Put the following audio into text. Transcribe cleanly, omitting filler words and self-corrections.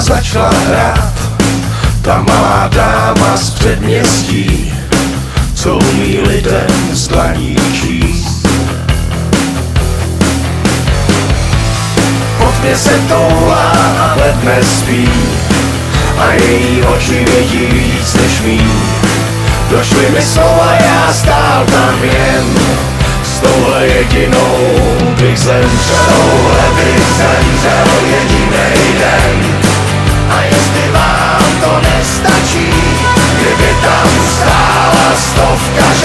začala hrát ta malá dáma z předměstí, co umí lidem z dlaní číst. Pod mě se toulá a ledne spí a její oči vidí víc než mý. Došly mi slova, já stál tam jen s touhle jedinou bych zemřel. Touhle bych zemřel jedinej den. A jestli vám to nestačí, kdyby tam stála stovka